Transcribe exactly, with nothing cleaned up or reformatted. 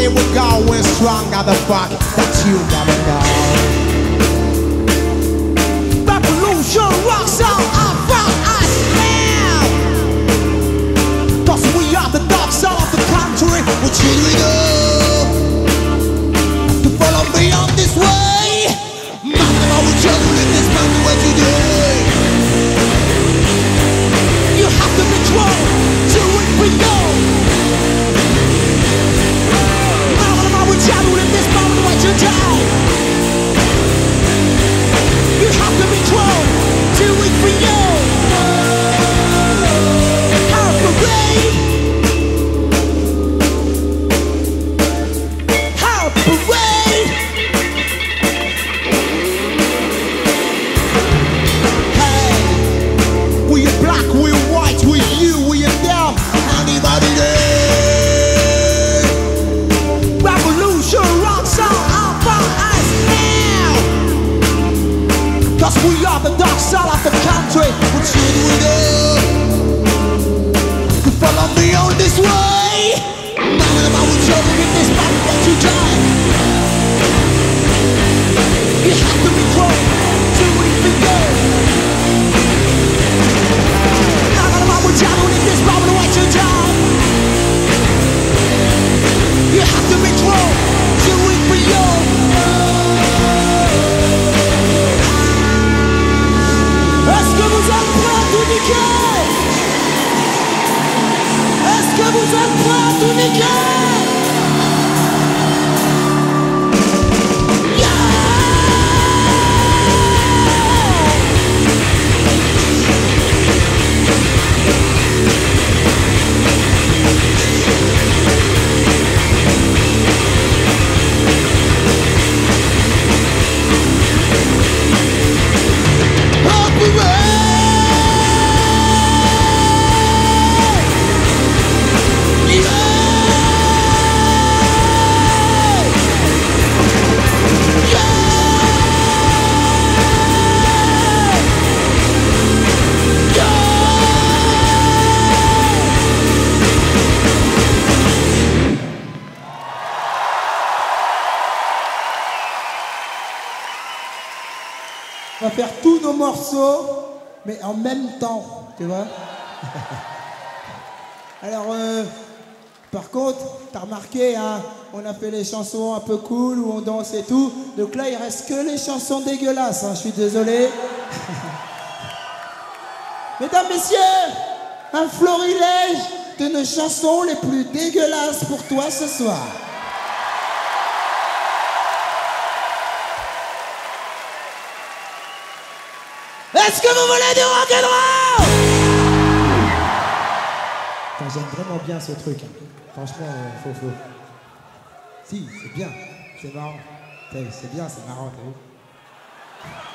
Everybody will go, we're stronger the fuck that you never know. Revolution rocks all around us now. Cause we are the dark side of the country. Which should we go? To follow me on this way. Mountain over children in this mountain where today. You have to control to it we go. Mountain over children in this mountain where today. You have to control to it we go. Our parade. Our parade. Hey, we are black, we are white, we are you, we are them. Anybody there? Revolution rocks all about us now. Cause we are the dark side of the country. What should we do? To follow me on this way. Now that I will show you in this body that you die. You have to be close to it we go. Now that I will show you in this body that you die. You have to be close to it we go. Est-ce que vous êtes prêts à tout niquer? Est-ce que vous êtes prêts à tout niquer? On va faire tous nos morceaux, mais en même temps, tu vois. Alors, euh, par contre, t'as remarqué, hein, on a fait les chansons un peu cool, où on danse et tout. Donc là, il reste que les chansons dégueulasses, hein, je suis désolé. Mesdames, messieurs, un florilège de nos chansons les plus dégueulasses pour toi ce soir. Est-ce que vous voulez du rock'n'roll? J'aime vraiment bien ce truc. Hein. Franchement, euh, faut, faut. Si, c'est bien. C'est marrant. C'est bien, c'est marrant, t'as vu?